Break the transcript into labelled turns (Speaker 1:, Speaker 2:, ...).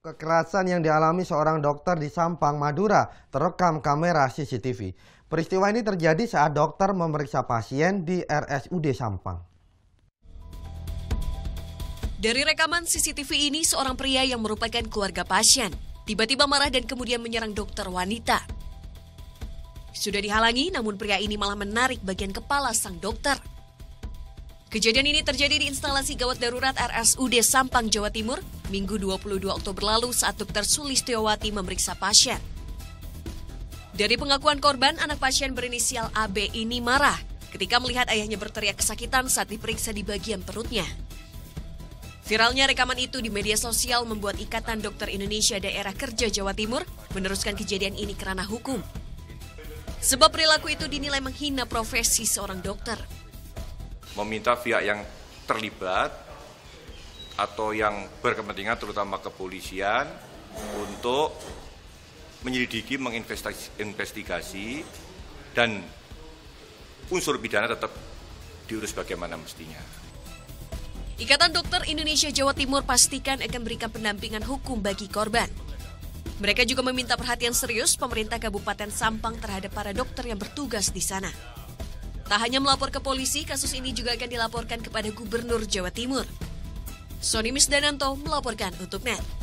Speaker 1: Kekerasan yang dialami seorang dokter di Sampang, Madura terekam kamera CCTV. Peristiwa ini terjadi saat dokter memeriksa pasien di RSUD Sampang.
Speaker 2: Dari rekaman CCTV ini, seorang pria yang merupakan keluarga pasien tiba-tiba marah dan kemudian menyerang dokter wanita. Sudah dihalangi, namun pria ini malah menarik bagian kepala sang dokter. Kejadian ini terjadi di instalasi gawat darurat RSUD Sampang, Jawa Timur, Minggu 22 Oktober lalu saat Dr. Sulistiowati memeriksa pasien. Dari pengakuan korban, anak pasien berinisial AB ini marah ketika melihat ayahnya berteriak kesakitan saat diperiksa di bagian perutnya. Viralnya rekaman itu di media sosial membuat Ikatan Dokter Indonesia Daerah Kerja Jawa Timur meneruskan kejadian ini ke ranah hukum. Sebab perilaku itu dinilai menghina profesi seorang dokter.
Speaker 3: Meminta pihak yang terlibat atau yang berkepentingan terutama kepolisian untuk menyelidiki, menginvestigasi dan unsur pidana tetap diurus bagaimana mestinya.
Speaker 2: Ikatan Dokter Indonesia Jawa Timur pastikan akan berikan pendampingan hukum bagi korban. Mereka juga meminta perhatian serius pemerintah Kabupaten Sampang terhadap para dokter yang bertugas di sana. Tak hanya melapor ke polisi, kasus ini juga akan dilaporkan kepada Gubernur Jawa Timur. Sony Misdananto melaporkan untuk NET.